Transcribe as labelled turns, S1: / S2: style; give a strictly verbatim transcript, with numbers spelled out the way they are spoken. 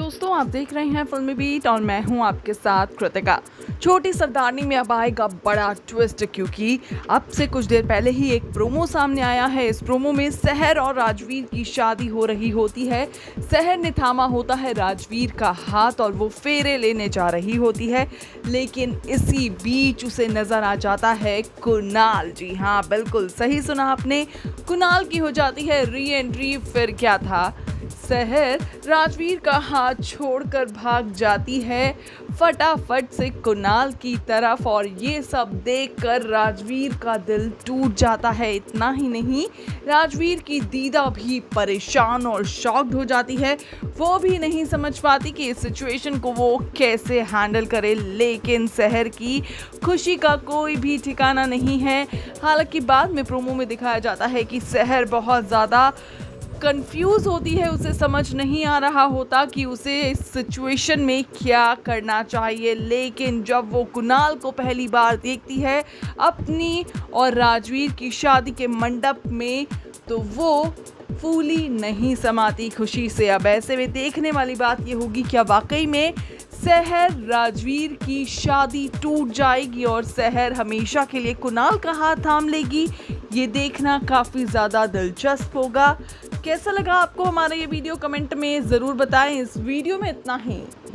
S1: दोस्तों, आप देख रहे हैं फिल्मी बीट और मैं हूं आपके साथ कृतिका। छोटी सरदारनी में अब आएगा बड़ा ट्विस्ट, क्योंकि अब से कुछ देर पहले ही एक प्रोमो सामने आया है। इस प्रोमो में सहर और राजवीर की शादी हो रही होती है। सहर ने थामा होता है राजवीर का हाथ और वो फेरे लेने जा रही होती है, लेकिन इसी बीच उसे नजर आ जाता है कुणाल। जी हाँ, बिल्कुल सही सुना आपने, कुणाल की हो जाती है री एंट्री। फिर क्या था, सहर राजवीर का हाथ छोड़कर भाग जाती है फटाफट से कुणाल की तरफ, और ये सब देखकर राजवीर का दिल टूट जाता है। इतना ही नहीं, राजवीर की दीदा भी परेशान और शॉक्ड हो जाती है। वो भी नहीं समझ पाती कि इस सिचुएशन को वो कैसे हैंडल करे, लेकिन सहर की खुशी का कोई भी ठिकाना नहीं है। हालांकि बाद में प्रोमो में दिखाया जाता है कि सहर बहुत ज़्यादा कंफ्यूज होती है, उसे समझ नहीं आ रहा होता कि उसे इस सिचुएशन में क्या करना चाहिए। लेकिन जब वो कुणाल को पहली बार देखती है अपनी और राजवीर की शादी के मंडप में, तो वो फूली नहीं समाती खुशी से। अब ऐसे में देखने वाली बात ये होगी, क्या वाकई में सहर राजवीर की शादी टूट जाएगी और सहर हमेशा के लिए कुणाल का हाथ थाम लेगी। ये देखना काफ़ी ज़्यादा दिलचस्प होगा। कैसा लगा आपको हमारा ये वीडियो, कमेंट में ज़रूर बताएं। इस वीडियो में इतना ही।